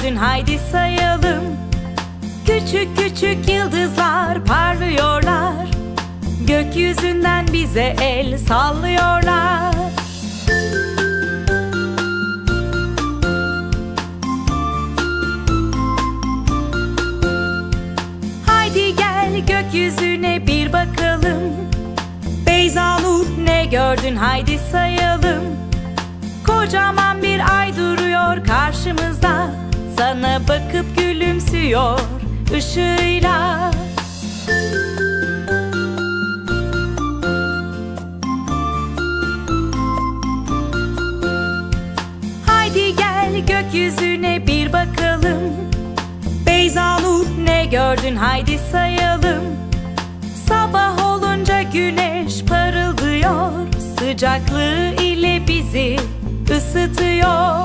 gördün haydi sayalım. Küçük küçük yıldızlar parlıyorlar, gökyüzünden bize el sallıyorlar. Haydi gel gökyüzüne bir bakalım. BEYZANUR ne gördün haydi sayalım. Kocaman bir ay duruyor karşımızda, sana bakıp gülümsüyor ışığıyla. Haydi gel gökyüzüne bir bakalım. BEYZANUR ne gördün haydi sayalım. Sabah olunca güneş parıldıyor, sıcaklığı ile bizi ısıtıyor.